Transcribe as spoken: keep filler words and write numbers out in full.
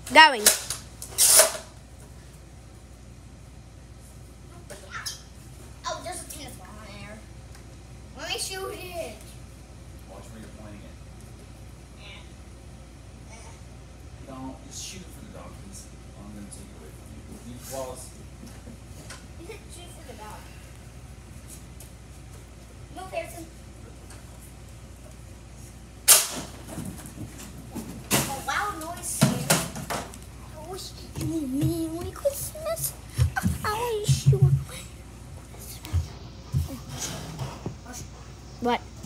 Going. Oh, there's a tennis ball in there. Let me shoot it. Watch where you're pointing it. Don't just shoot it for the dog, please. I'm going to take it away from you. You Wallace. Shoot for the dog. Move, Harrison. A loud noise here. I wish you and me Merry Christmas. I wish you. What?